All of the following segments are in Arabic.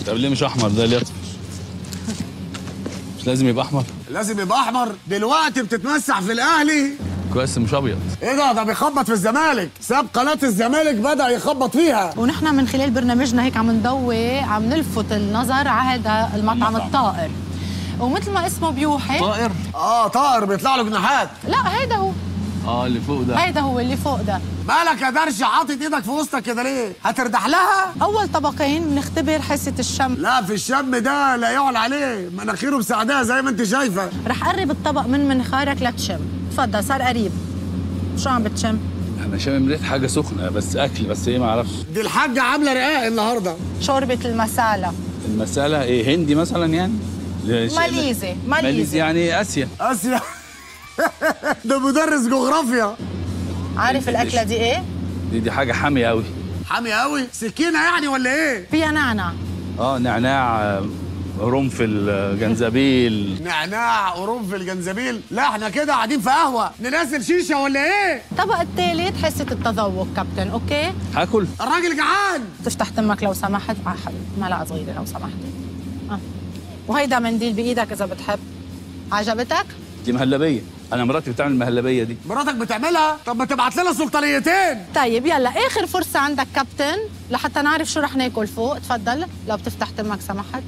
طب ليه مش احمر ده؟ ليه مش لازم يبقى احمر؟ لازم يبقى احمر؟ دلوقتي بتتمسح في الاهلي. كويس مش ابيض. ايه ده بيخبط في الزمالك، ساب قناه الزمالك بدأ يخبط فيها. ونحن من خلال برنامجنا هيك عم نضوي، عم نلفت النظر على هذا المطعم الطائر، ومثل ما اسمه بيوحي طائر؟ طائر بيطلع له جناحات. لا هيدا هو. اللي فوق ده. هيدا هو اللي فوق ده. مالك يا درش حاطط ايدك في وسطك كده ليه؟ هتردح لها؟ اول طبقين بنختبر حاسه الشم. لا في الشم ده لا يعلى عليه، مناخيره مساعداه زي ما انت شايفه. رح قرب الطبق من منخارك لتشم. تفضل صار قريب. شو عم بتشم؟ انا شامم ريحه حاجه سخنه، بس اكل، بس ايه ما اعرفش. دي الحاجه عامله رقاق النهارده. شوربه المساله. المساله ايه؟ هندي مثلا يعني؟ ماليزي يعني اسيا. اسيا. ده مدرس جغرافيا. عارف الاكله دي ايه؟ دي حاجه حاميه قوي. حاميه قوي؟ سكينه يعني ولا ايه؟ فيها نعناع. نعناع، قرنفل، جنزبيل. نعناع، قرنفل، جنزبيل؟ لا احنا كده قاعدين في قهوه، ننزل شيشه ولا ايه؟ الطبق الثالث حصه التذوق كابتن، اوكي؟ هاكل؟ الراجل جعان. تفتح تمك لو سمحت. حبيبي معلقه صغيره لو سمحت. وهيدا منديل بايدك اذا بتحب. عجبتك؟ دي مهلبيه، انا مراتي بتعمل المهلبيه دي. مراتك بتعملها؟ طب ما تبعت لنا سلطانيتين. طيب يلا اخر فرصه عندك كابتن لحتى نعرف شو رح ناكل فوق. تفضل لو بتفتح تمك سمحت.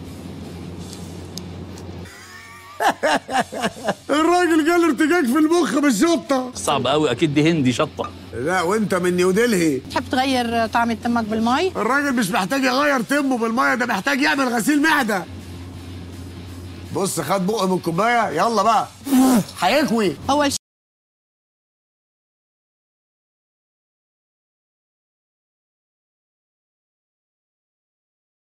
الراجل جاله ارتجاج في المخ بالشطه. صعب قوي، اكيد دي هندي شطه. لا وانت من نيودلهي. تحب تغير طعم تمك بالمي؟ الراجل مش محتاج يغير تمه بالميه، ده محتاج يعمل غسيل معده. بص خد بقه من كوبايه، يلا بقى هيكوي. اول